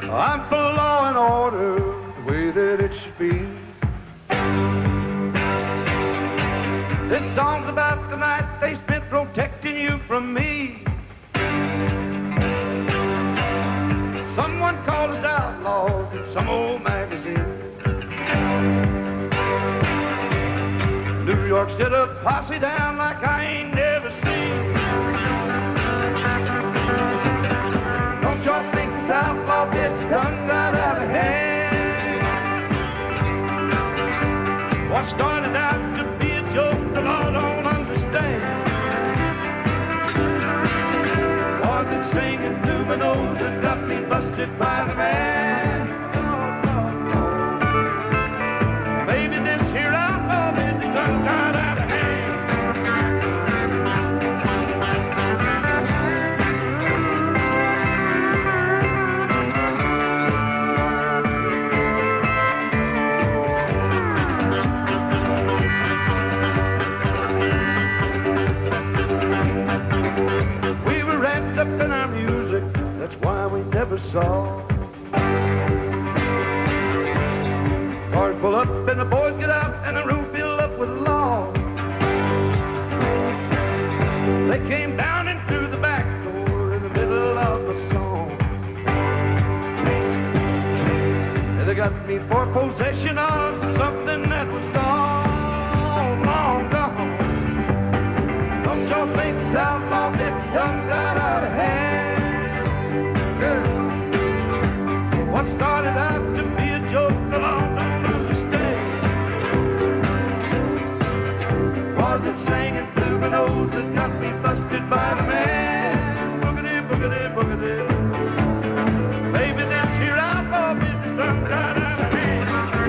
I'm for law and order, the way that it should be. This song's about the night they spent protecting you from me. Someone called us outlaws in some old magazine. New York set a posse down like I ain't never seen. Don't y'all think this outlaw bit's done got out of hand? What started out to be a joke the law don't understand. Was it singing through my nose and got me busted by the man? Maybe this here outlaw bit's done got out of hand. Up in our music, that's why we never saw. Cars pull up and the boys get out and the room fill up with law. They came down and through the back door in the middle of the song. And they got me for possession of something that was gone, long gone. Don't y'all think this outlaw bit's done got out of hand? Girl, what started out to be a joke, the law don't understand. Was it singing through my nose that got me busted by the man? Boogity, boogity, boogity. Maybe this here outlaw bit's done got out of hand.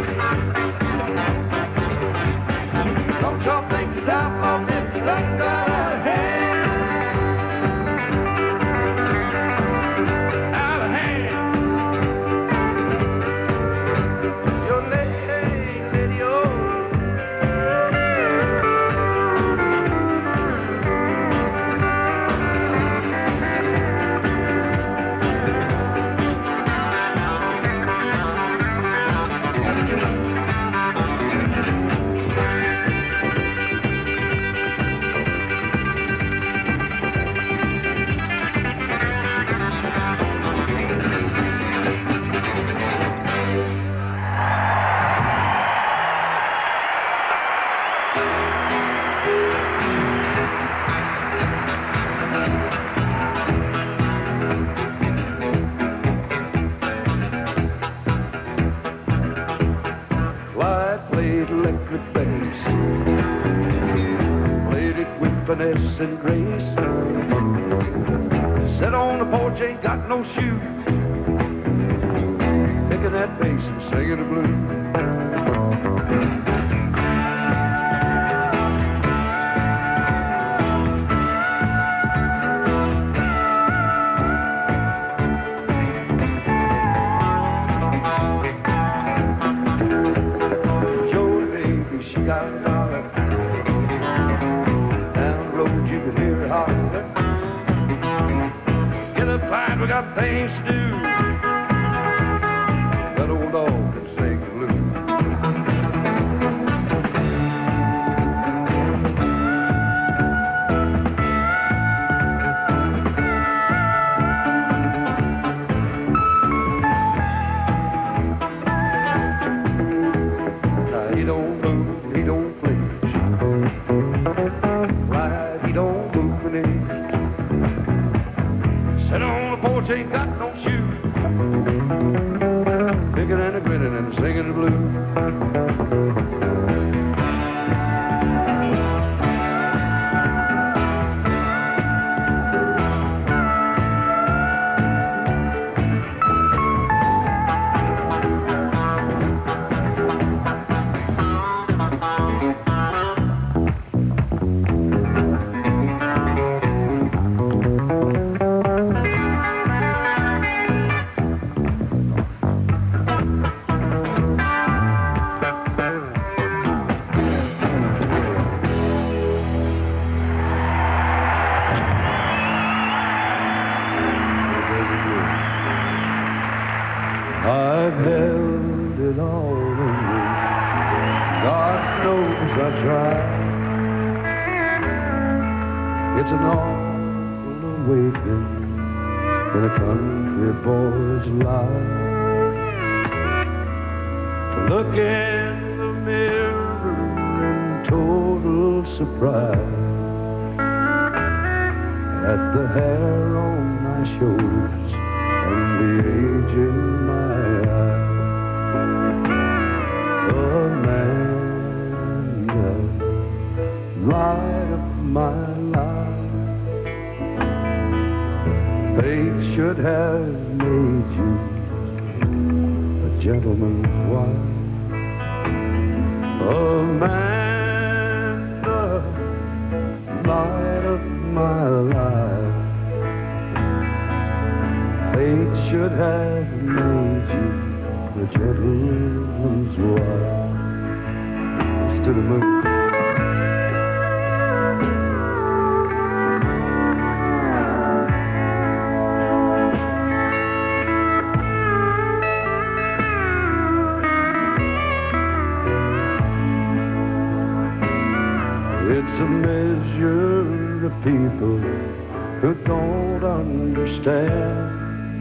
Don't y'all think this outlaw bit's done got out of hand? Finesse and grace. Sit on the porch, ain't got no shoes, picking that bass and singing the blues. Jody, baby, she got a dollar. You can hear it holler. Get up, Clyde, we got things to do. That old dog can sing the blues. Now he don't move, he don't flinch. Sit on the porch, ain't got no shoes, picking and a grinning and singing the blues. I've held it all in me. God knows I tried. It's an awful awakening in a country boy's life, to look in the mirror in total surprise at the hair on my shoulders and the age in my eyes. Amanda, light of my life, fate should have made you a gentleman's wife. Amanda, light of my life, fate should have made you a gentleman's wife. It's to the moon. It's a measure of people who don't understand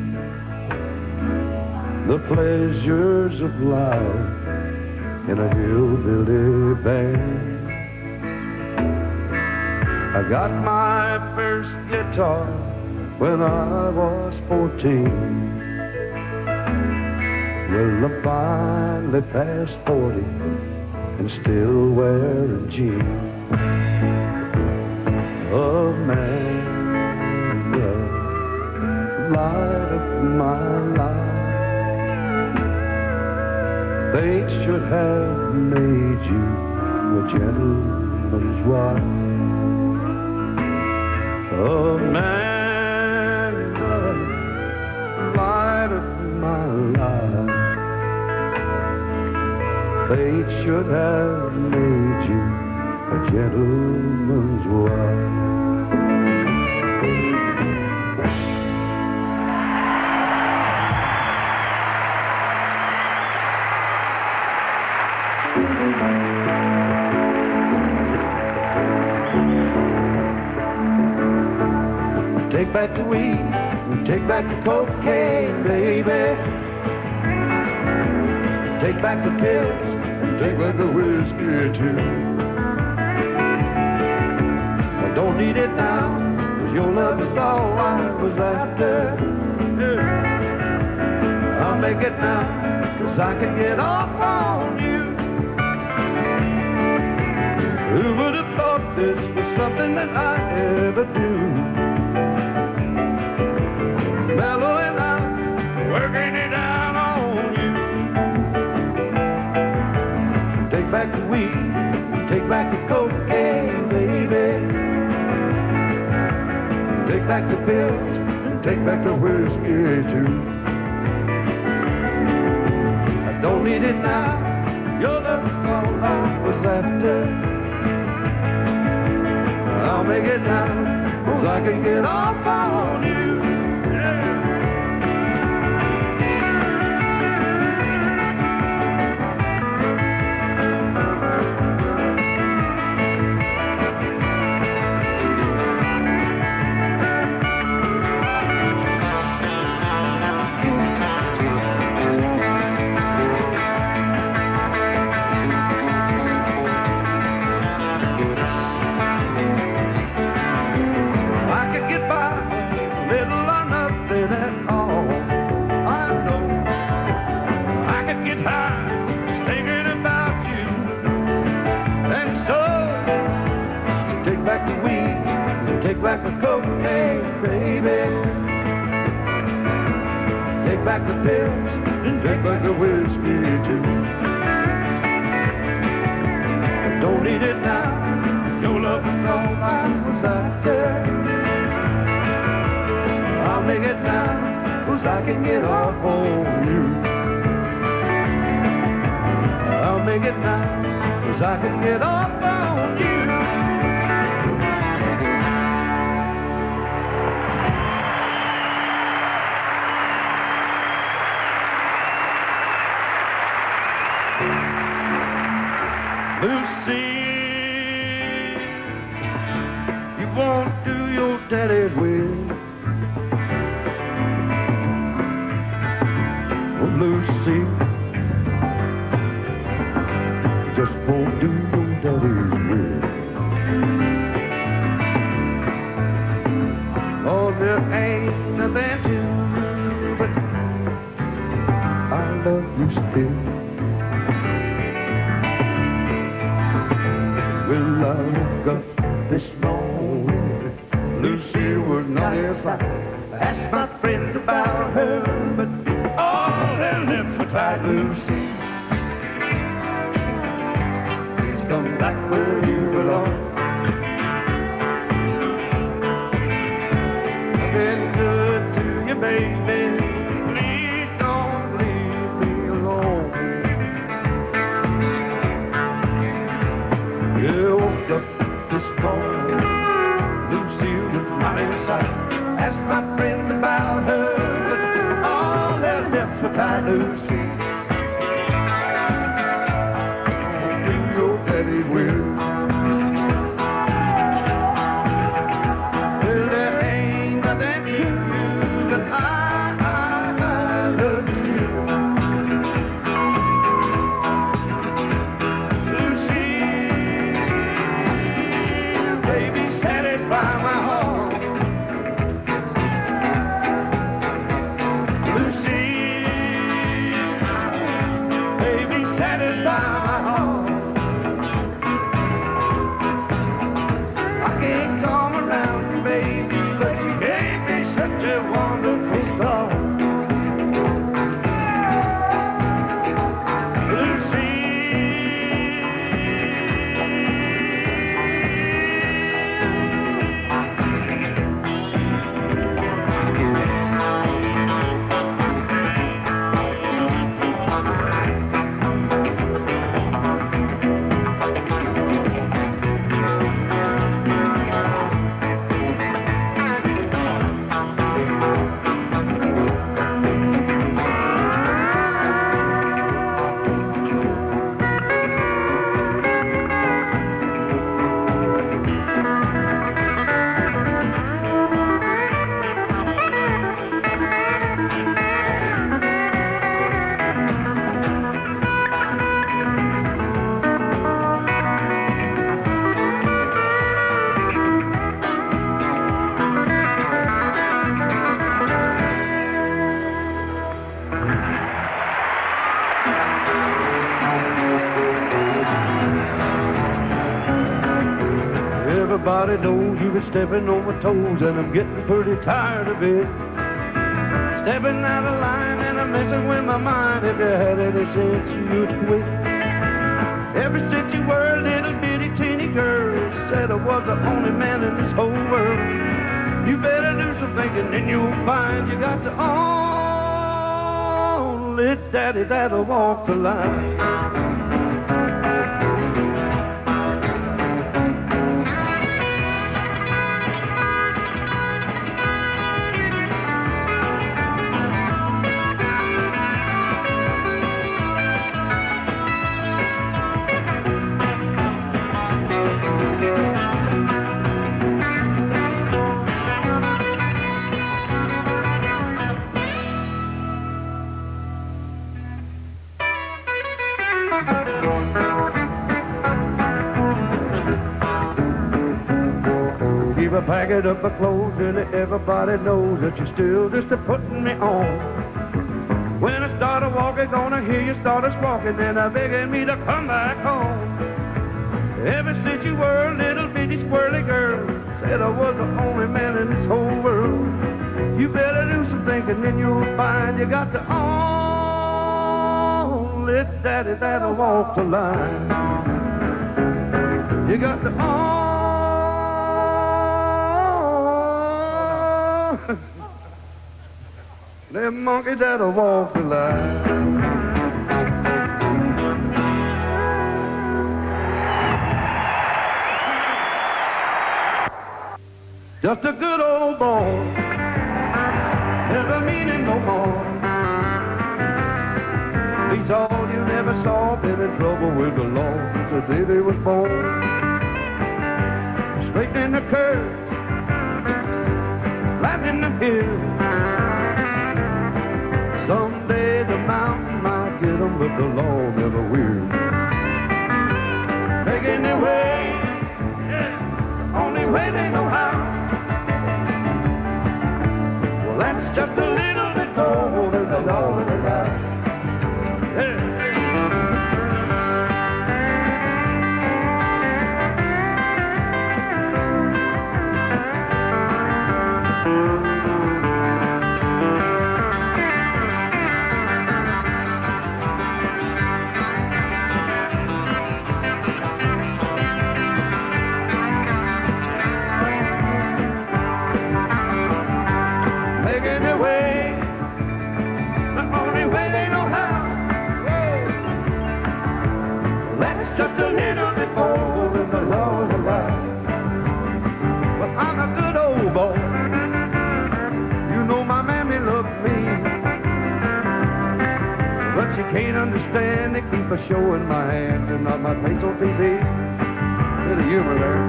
the pleasures of life in a hillbilly band. I got my first guitar when I was 14. Well, I finally passed 40 and still wearing jeans. Amanda, light of my life, fate should have made you a gentleman's wife. Amanda, light of my life, fate should have made you a gentleman's wife. Take back the weed, take back the cocaine, baby. Take back the pills, and take back the whiskey too. I don't need it now, 'cause your love is all I was after. I'll make it now, 'cause I can get off on you. Who would have thought this was something that I ever do? Mellowing out, working it out on you. Take back the weed, take back the cocaine, baby. Take back the pills, and take back the whiskey too. I don't need it now, your love is all I was after. I'll make it now, 'cause I can get off on you. Take back the cocaine, baby. Take back the pills and take back the whiskey too. I don't need it now, 'cause your love is all I was after. I'll make it now, 'cause I can get off on you. I'll make it now, 'cause I can get off on you. Lucy, you won't do your daddy's will. Oh, Lucy, you just won't do your daddy's will. Oh, there ain't nothing to, but I love you still. Well, I woke up this morning, Lucy was not in sight. I asked my friends about her, but all their lips were tied. Lucy, please come back where you belong. I've been good to you, baby. Please don't leave me alone. Yeah, I woke up this morning, Lucy was not in sight. Asked my friends about her, but all their lips were tied. Lucy, do your daddy's will. Well, there ain't nothing to you, but I love you still. Lucy, baby, satisfy my heart. Lucy, baby, satisfy my heart. I can't come around you, baby, but you gave me such a wonderful start. Lucy, everybody knows you've been stepping on my toes, and I'm getting pretty tired of it. Stepping out of line and I'm messing with my mind. If you had any sense, you'd quit. Ever since you were a little bitty teeny girl, said I was the only man in this whole world. You better do some thinking, and you'll find you got the only daddy that'll walk the line. Keep a packet up my clothes, and everybody knows that you're still just a-putting me on. When I start walking, gonna hear you start squawking, and begging me to come back home. Ever since you were a little bitty squirrely girl, said I was the only man in this whole world. You better do some thinking, and you'll find you got the only daddy that'll walk the line. You got the that monkey that'll walk the line. Just a good old boy, never mean him no more. Please That's all you never saw. Been in trouble with the law since the day they was born. Straightening the curve, flattening the hill. Someday the mountain might get them, but the law never will. Making their way, yeah, only way they know how. Well, that's just a little bit more than the law allows. Yeah. Making their way, the only way they know how. Whoa. That's just a little bit more than the law allows. Well, I'm a good old boy. You know my mammy loved me, but she can't understand. They keep a showing my hands and not my face on TV. Bit of humor there.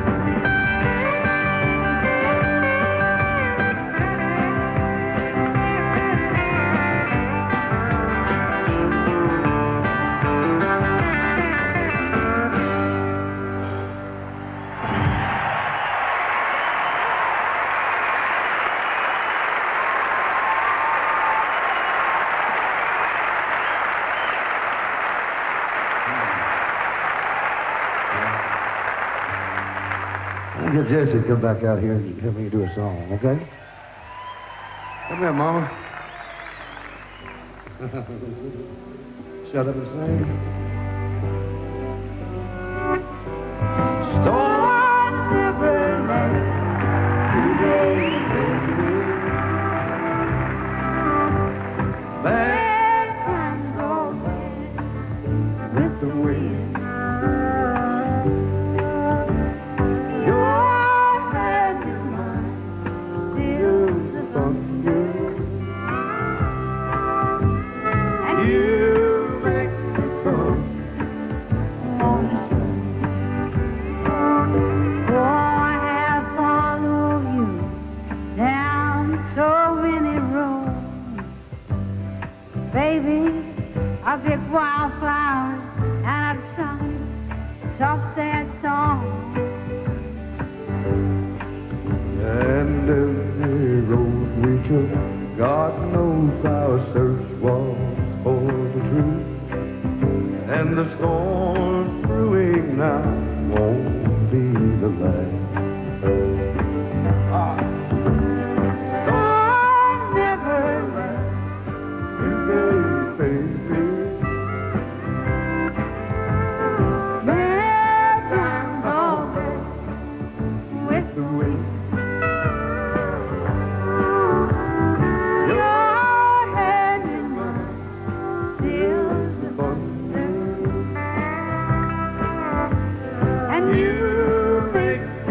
Get Jesse to come back out here and help me do a song, okay? Come here, Mama. Shut up and sing. Storms never last today. Bad times always with the wind. Baby, I've picked wildflowers and I've sung soft, sad songs. And every road we took, God knows our search was for the truth. And the storms brewing now won't be the last. Storms never last. Bad times always with the wind. Your hand in mine stills the thunder, and you make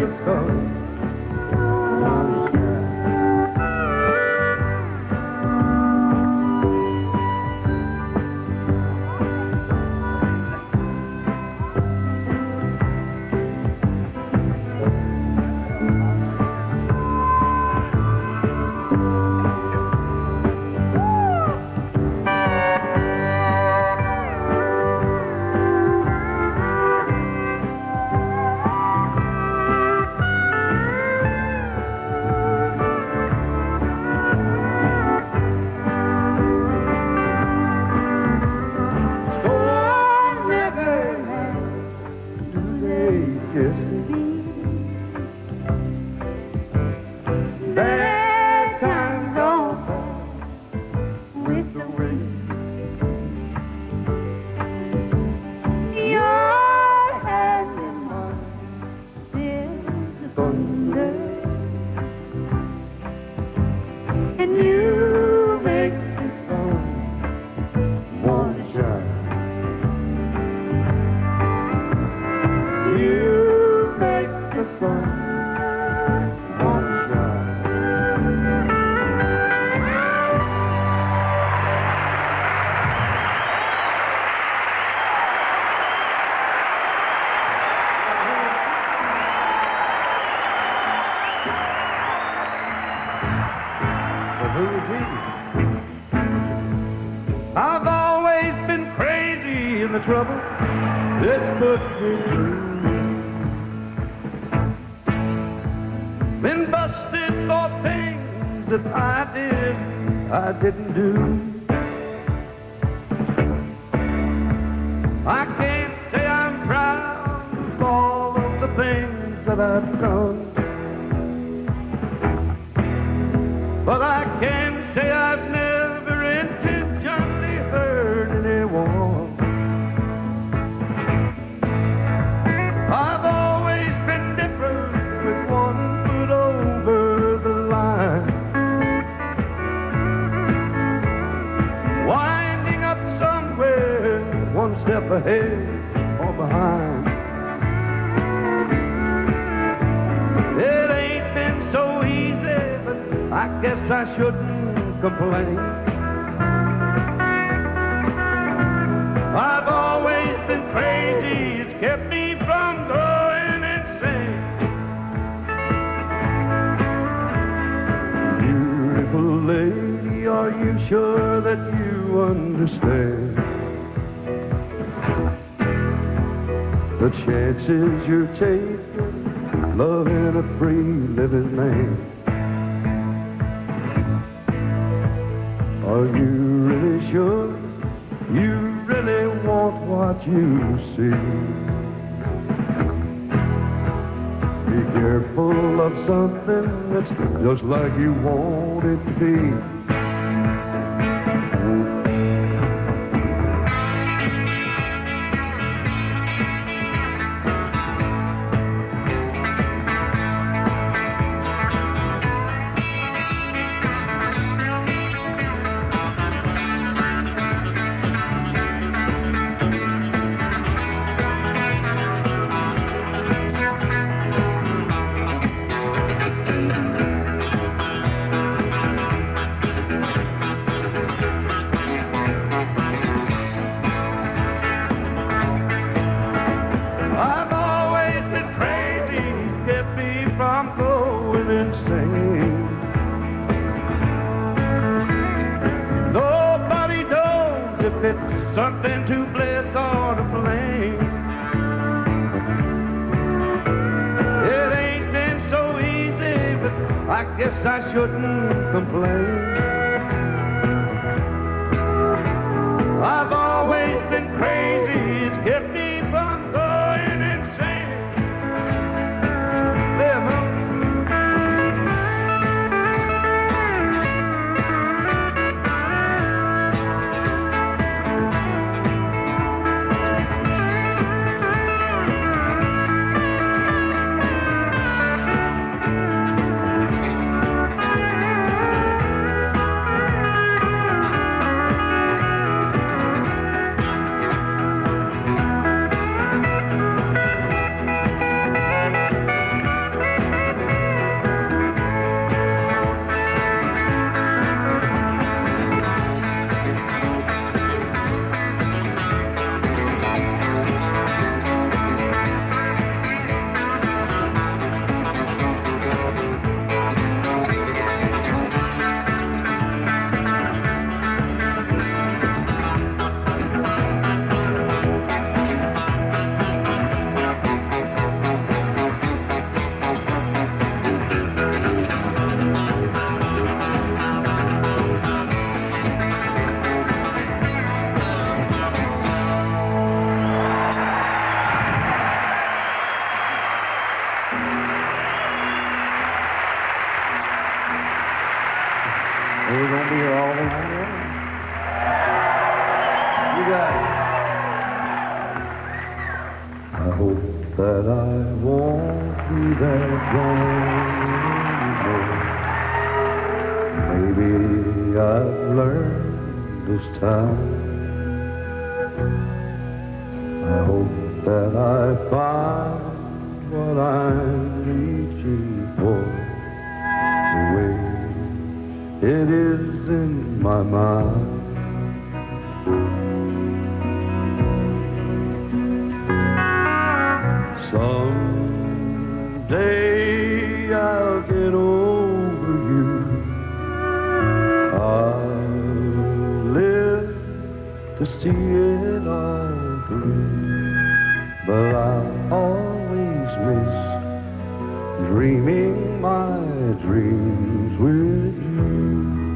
the trouble that's put me through. Been busted for things that I didn't do. I can't say I'm proud of all of the things that I've done, but I can say I've never intentionally hurt anyone. I've always been different with one foot over the line, winding up somewhere one step ahead or behind. It ain't been so easy, but I guess I shouldn't complain. I've always been crazy, it's kept me from going insane. Beautiful lady, are you sure that you understand the chances you're taking, loving a free living man? Are you really sure you really want what you see? Be careful of something that's just like you want it to be. Nobody knows if it's something to bless or to blame. It ain't been so easy, but I guess I shouldn't complain. I've always been crazy, it's kept me from going insane. We're going to be here all the night. You got it. I hope that I won't be that gone anymore. Maybe I've learned this time. I hope that I find what I'm reaching for. The way it is in my mind. Someday I'll get over you. I'll live to see it all but I'll always miss dreaming my dreams with you.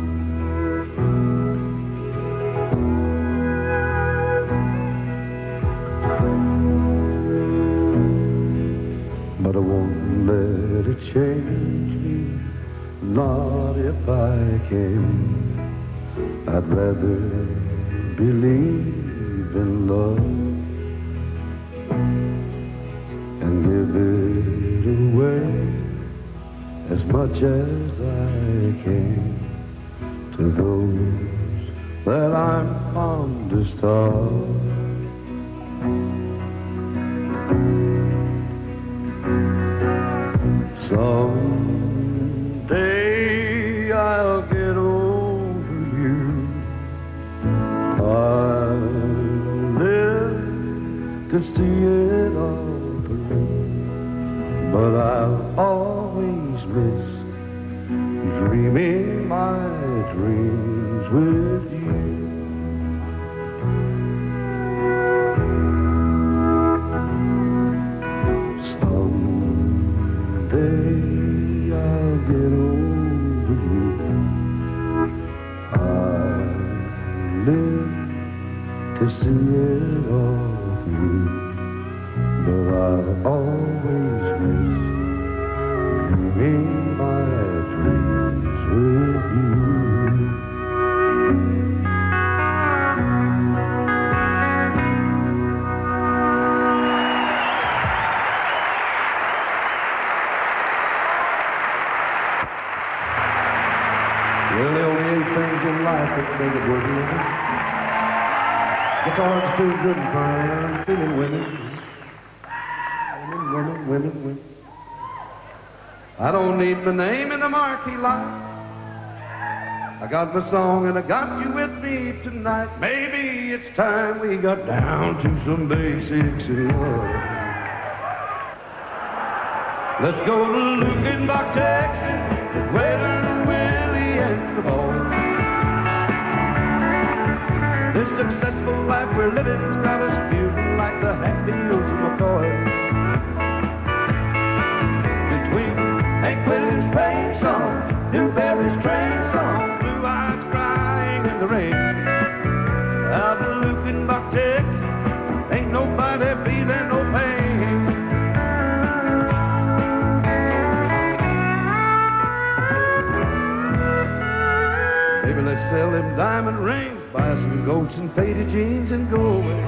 But I won't let it change me, not if I can. I'd rather believe in love and give it away as much as I can to those that I'm fondest of. Someday I'll get over you. I'll live to see it all through, but I'll always miss dreaming my dreams with you. Someday I'll get over you. I'll live to see it all through, but I'll always miss dreaming my dreams with you. Well, the only 8 things in life that make it worth living. Guitar's too good for I'm feeling women. Women. I don't need my name in the marquee light. I got my song and I got you with me tonight. Maybe it's time we got down to some basics in love. Let's go to Lukenbach, Texas, with Waylon and Willie and the boys. This successful life we're living's got us feeling like the Hatfields and McCoys. Between Hank Williams' pain song, Newberry's train song, Blue Eyes crying in the rain. Out of Lukenbach, Texas, ain't nobody feeling no pain. Maybe let's sell them diamond rings, buy some goats and faded jeans and go away.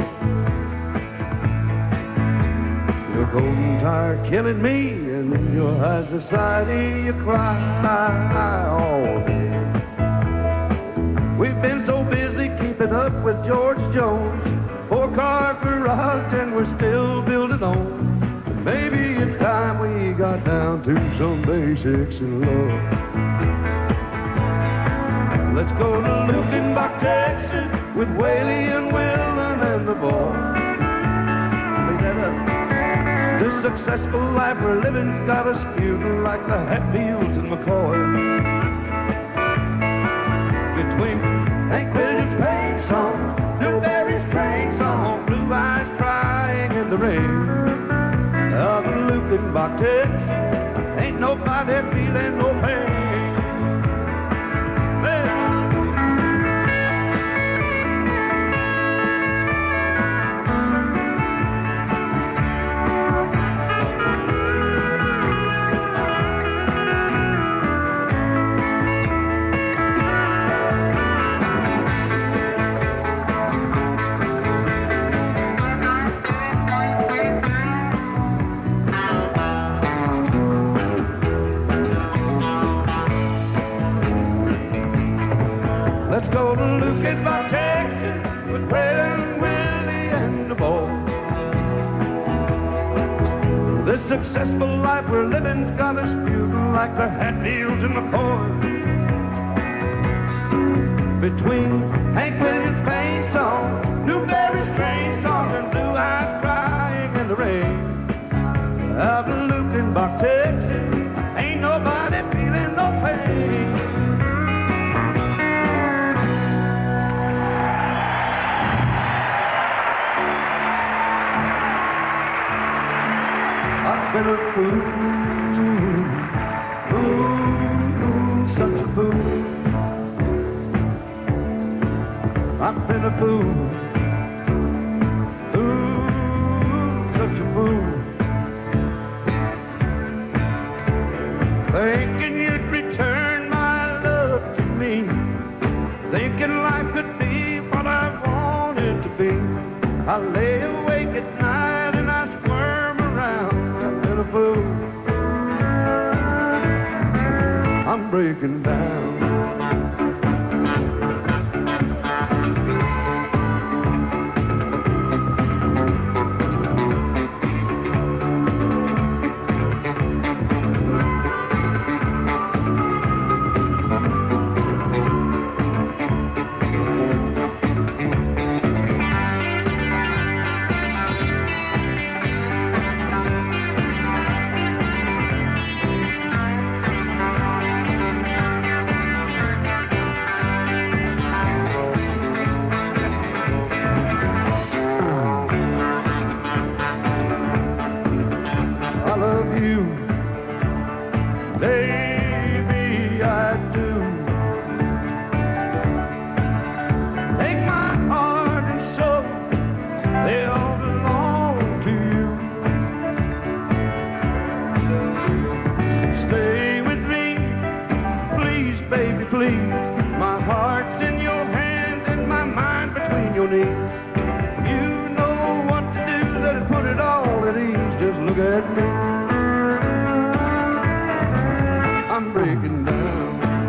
Your golden tire killing me, and in your high society you cry all day. We've been so busy keeping up with George Jones, 4-car garage, and we're still building on. Maybe it's time we got down to some basics in love. Let's go to Lukenbach, Texas, with Waylon and Waylon and the boys. Make that up. This successful life we're living's got us feeling like the Hatfields and McCoys. Between Hank Williams' pain song, Newberry's train song, Blue Eyes crying in the rain. Out of Lukenbach, Texas, ain't nobody feeling no pain. Let's go to Lukenbach, Texas, with Waylon, Willie, and the boys. This successful life we're living's got us feeling like the Hatfields and McCoys. Between Hank Williams' pain song, Newberry's train song, and Blue Eyes crying in the rain. Out of Lukenbach, Texas, ain't nobody feeling no pain. been a fool, such a fool. I've been a fool, such a fool. Thinking you'd return my love to me, thinking life could be what I wanted to be. I lay awake at night and I squirm around. I've been a fool, I'm breaking down. I love you, baby, I do. Take my heart and soul, they all belong to you. Stay with me, please, baby, please. My heart's in your hand and my mind between your knees. You know what to do, that'll put it all at ease. Just look at me, I'm breaking down.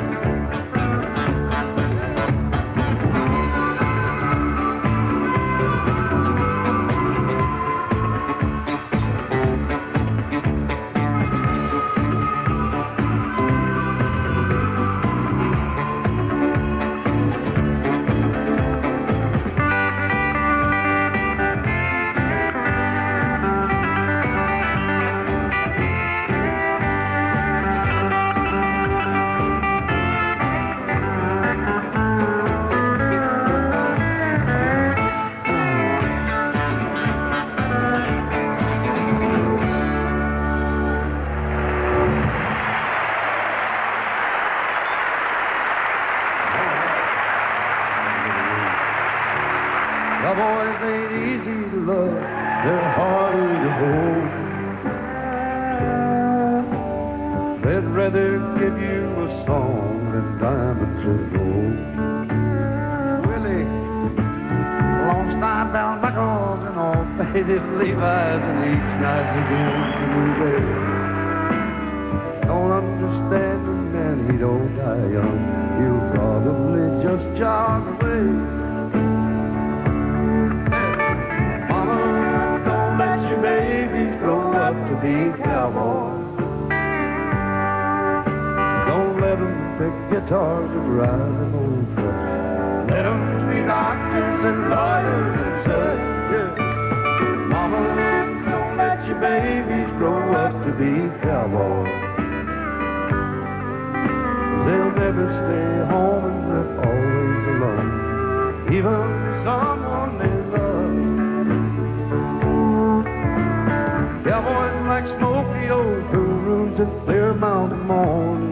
Cowboys ain't easy to love, they're harder to hold. They'd rather give you a song than diamonds or gold. Willie, long style bell buckles and all faded Levi's, and each night begins to move away. Don't understand him and he don't die young, he'll probably just jog away. Babies grow up to be cowboys. Don't let them pick guitars or drive them old trucks. Let them be doctors and lawyers and such. Yeah. Mama, don't let your babies grow up to be cowboys. They'll never stay home and they're always alone, even someone they love. Cowboys like smoky old pool rooms and clear mountain morning.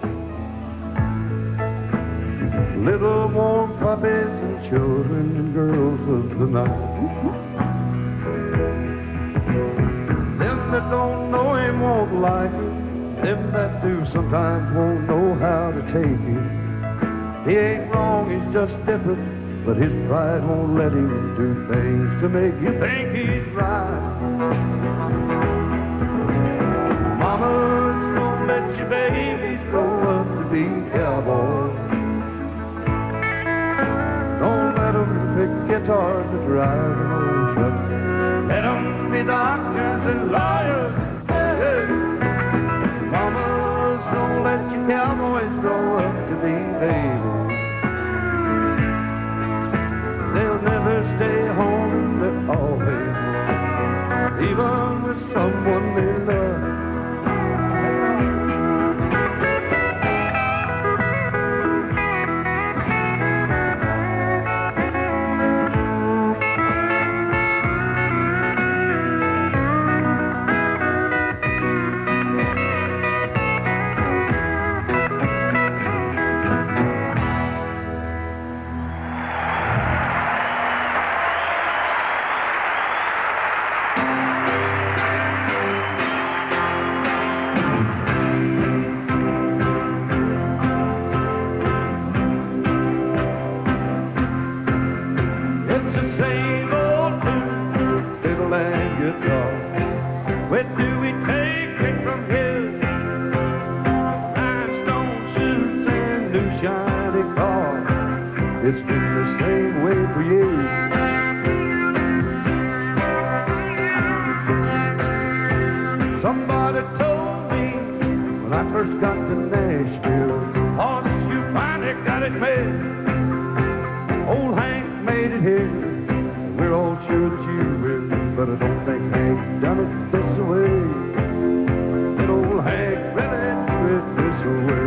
Little warm puppies and children and girls of the night. Them that don't know him won't like him. Them that do sometimes won't know how to take him. He ain't wrong, he's just different, but his pride won't let him do things to make you think he's right. Mamas, don't let your babies grow up to be cowboys. Don't let them pick guitars or drive them old trucks. Let them be doctors and lawyers. Hey, hey. Mamas, don't let your cowboys grow up to be babies. They'll never stay home and they're always alone, even with someone they love. It's been the same way for years. Somebody told me when I first got to Nashville, "Hoss, you finally got it made. Old Hank made it here. We're all sure that you will, but I don't think Hank done it this way. That old Hank really do it this way."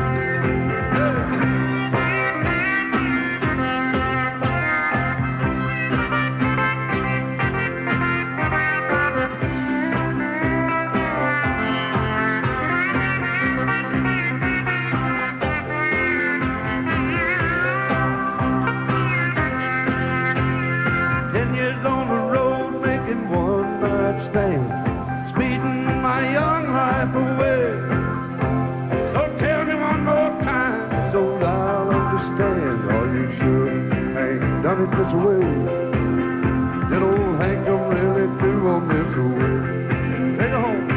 Speeding my young life away. So tell me one more time, so I'll understand. Are you sure Hank done it this way? That old Hank don't really do on this way. Take it home.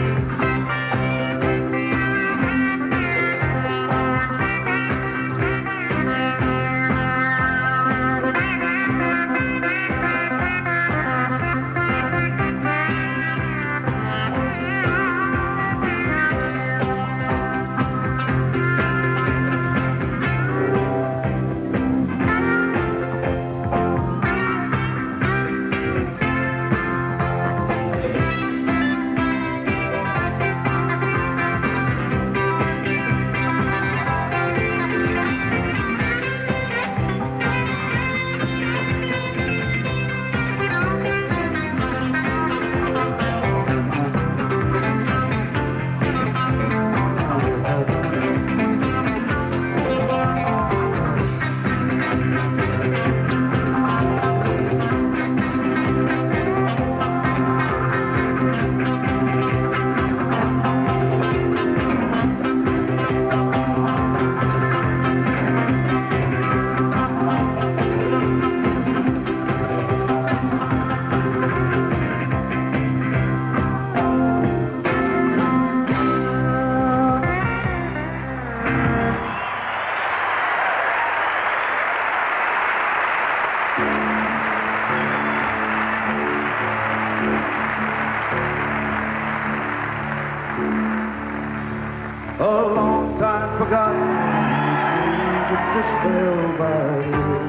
A long time forgotten, it just fell by here.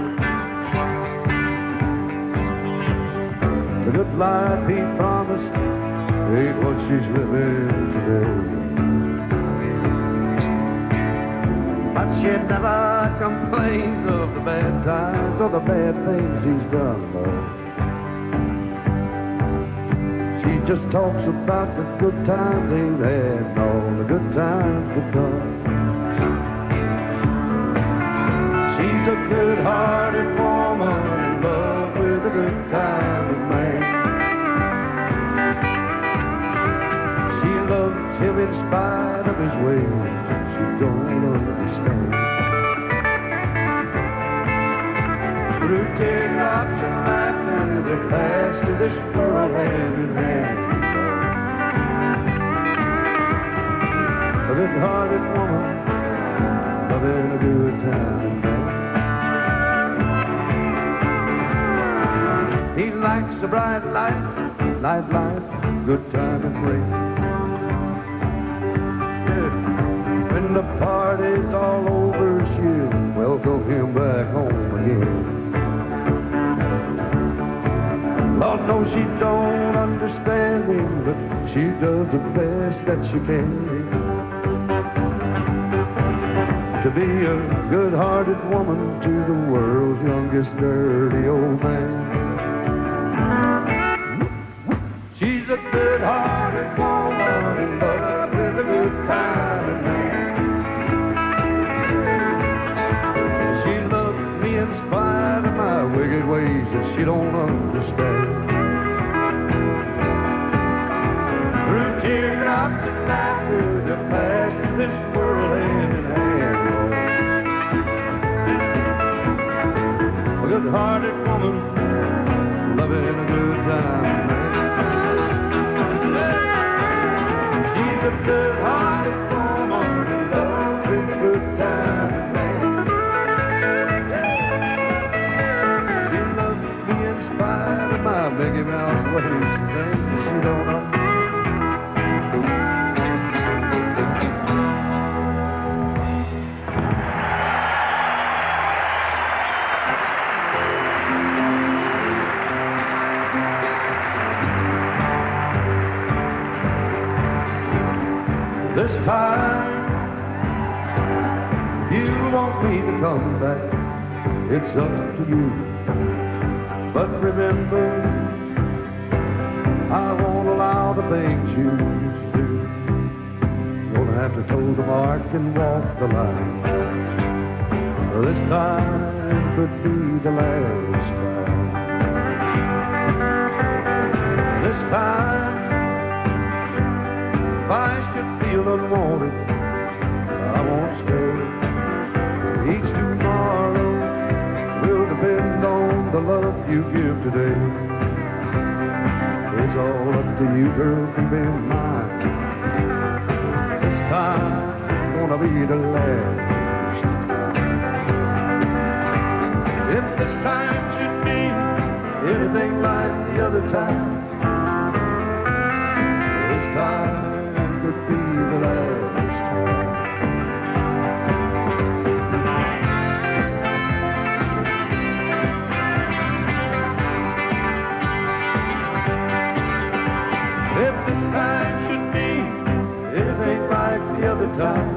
The good life he promised ain't what she's living today. But she never complains of the bad times or the bad things he's done, though. She just talks about the good times they've had and all the good times to come. She's a good-hearted woman in love with a good-timing man. She loves him in spite of his ways she don't understand. Through teardrops and laughter they pass through this world hand in hand. A good-hearted woman loving a good time. He likes a bright life, nightlife, good time and rain. Yeah. When the party's all over, she'll welcome him back home again. Lord knows she don't understand him, but she does the best that she can. To be a good-hearted woman to the world's youngest dirty old man. She's a good-hearted woman in love with a good time and man. She loves me in spite of my wicked ways that she don't understand. Through teardrops and laughter to pass this world hand in hand. A good-hearted woman loving a good time. She's a good-hearted woman in love with a good time. This time, if you want me to come back, it's up to you. But remember, I won't allow the things you used to do. Gonna have to toe the mark and walk the line. This time could be the last time. This time, if I should feel unwanted, I won't stay. Each tomorrow will depend on the love you give today. It's all up to you, girl, to be mine. This time gonna be the last time. If this time should be anything like the other time, this time could be the last time. If this time should be anything like the other time,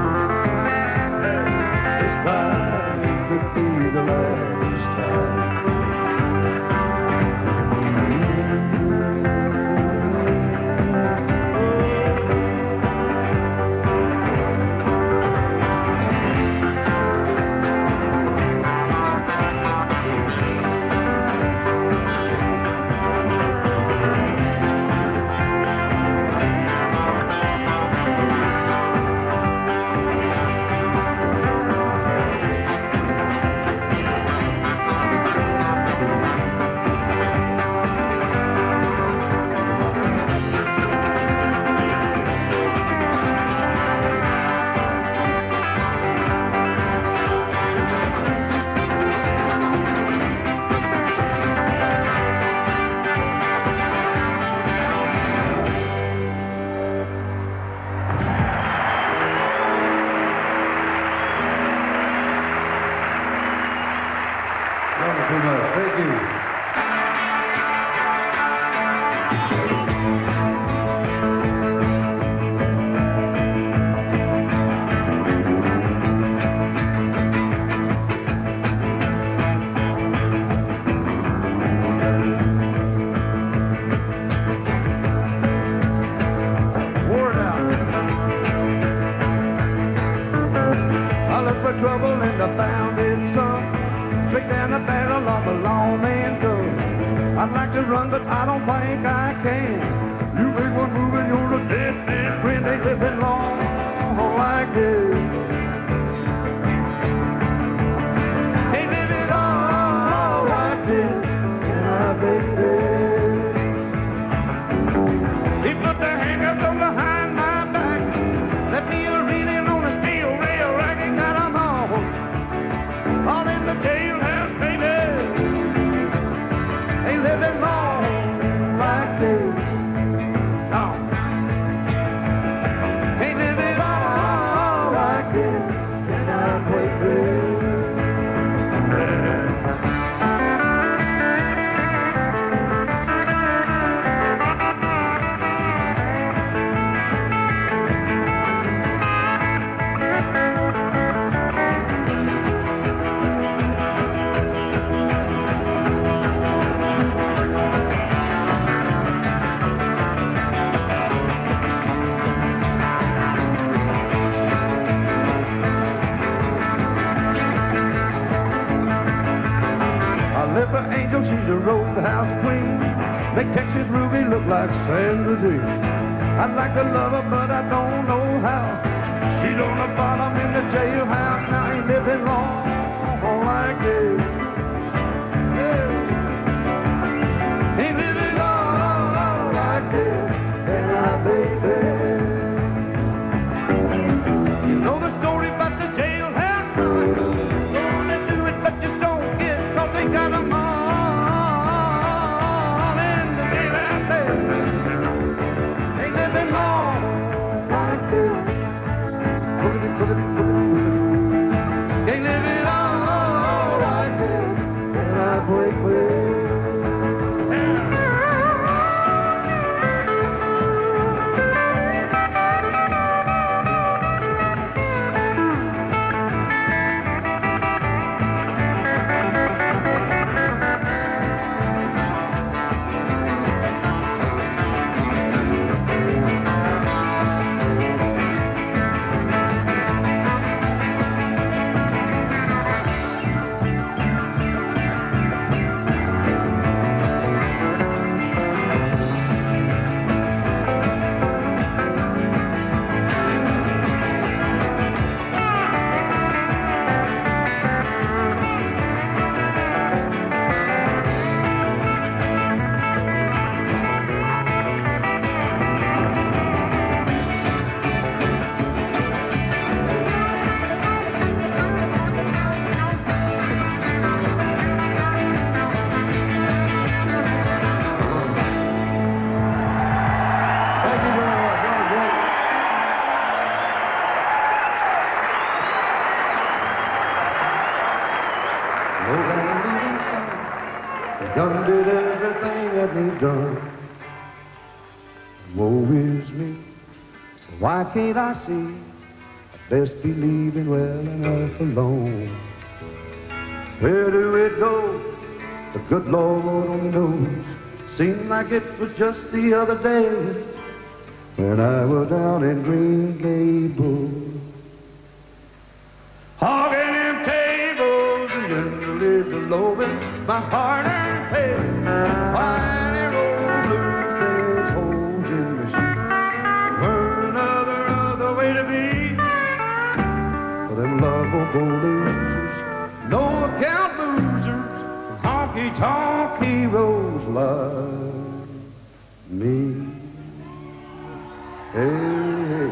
this time could be the last time. Thank you. Trouble and I found it some. Straight down the barrel of a long man's gun. I'd like to run, but I don't think I can. You make one move and you're a dead man friend. Ain't living long like this. Ain't living all like this, my baby. He put the handcuffs on behind my back. Left me a reeling on a steel rail rack and got 'em all in the jailhouse, baby. Ain't living long like this. No. Ain't living all like this. Can I play this? Angel, she's a roadhouse queen. Make Texas Ruby look like Sandra Dee. I'd like to love her, but I don't know how. She's on the bottom in the jailhouse. Now ain't living long like this. Yeah. Ain't living long like this. And I, baby. You know the story about the jailhouse boys. Gonna do it, but just don't get, 'cause they got 'em all. Done did everything that needs done. Woe is me. Why can't I see? I'd best be leaving well enough alone. Where do it go? The good Lord only knows. Seemed like it was just the other day when I was down in Green Gables, hogging them tables and generally below it, my hard-earned pay. Whiny road blues, there's holes in the shoe. Were another way to be for them lovable losers, no account losers, honky-tonk heroes like me. Hey.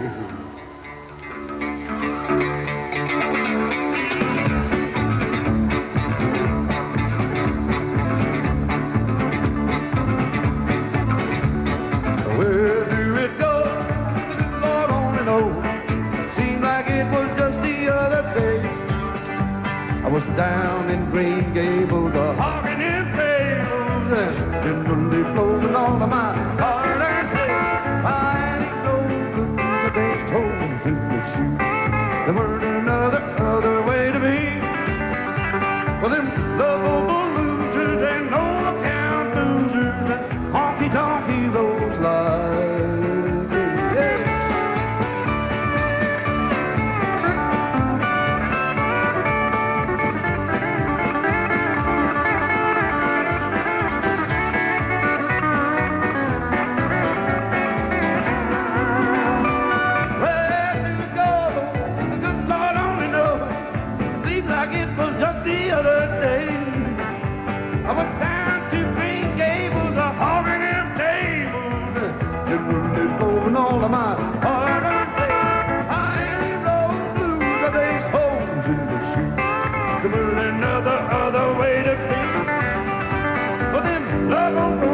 Where do it go? Lord only knows. Seemed like it was just the other day. I was down in Green Gables, hogging in tables, and generally floating all of my hard-earned pay. I ain't no blues, I based holes in the shoe. There weren't another way to be. Well, them lovable losers and no account losers and honky-tonk heroes like me. Yes. Just the other day, I went down to Green Gables, hogging them tables, generally blowing all of my hard-earned pay. I ain't no blues, I base holes in the shoe. There were another way to be. But them lovable